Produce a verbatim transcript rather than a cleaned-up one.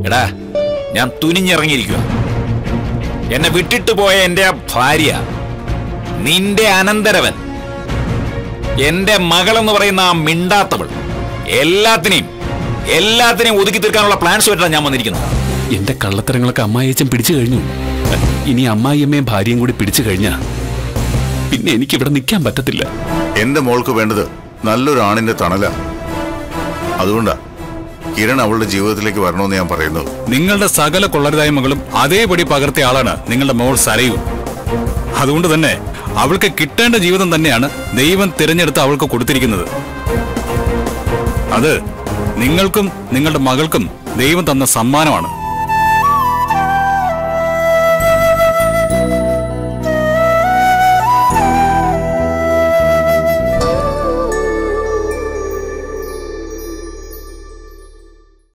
എടാ, ഞാൻ തുനിഞ്ഞിറങ്ങിയിരിക്കുക. എന്നെ വിട്ടിട്ട് പോയ എന്റെ ഭാര്യ, നിന്റെ അനന്തരവൻ, എന്റെ മകളെന്ന് പറയുന്ന ആ മിണ്ടാത്തവൾ, എല്ലാത്തിനെയും എല്ലാത്തിനെയും ഒതുക്കി തീർക്കാനുള്ള പ്ലാൻസ് ആയിട്ടാണ് ഞാൻ വന്നിരിക്കുന്നത്. എന്റെ കള്ളത്തരങ്ങളൊക്കെ അമ്മായിയച്ഛൻ പിടിച്ചു കഴിഞ്ഞു. ഇനി അമ്മായിയമ്മയും ഭാര്യയും കൂടി പിടിച്ചു കഴിഞ്ഞാ പിന്നെ എനിക്ക് ഇവിടെ നിൽക്കാൻ പറ്റത്തില്ല. എന്റെ മോൾക്ക് വേണ്ടത് നല്ലൊരു ആണിന്റെ തണല. അതുകൊണ്ടാ കിരൺ അവളുടെ ജീവിതത്തിലേക്ക് വരണമെന്ന് ഞാൻ പറയുന്നു. നിങ്ങളുടെ സകല കൊള്ളരുതായ്മകളും അതേപടി പകർത്തിയ ആളാണ് നിങ്ങളുടെ മോൾ സരയു. അതുകൊണ്ട് തന്നെ അവൾക്ക് കിട്ടേണ്ട ജീവിതം തന്നെയാണ് ദൈവം തിരഞ്ഞെടുത്ത് അവൾക്ക് കൊടുത്തിരിക്കുന്നത്. അത് നിങ്ങൾക്കും നിങ്ങളുടെ മകൾക്കും ദൈവം തന്ന സമ്മാനമാണ്.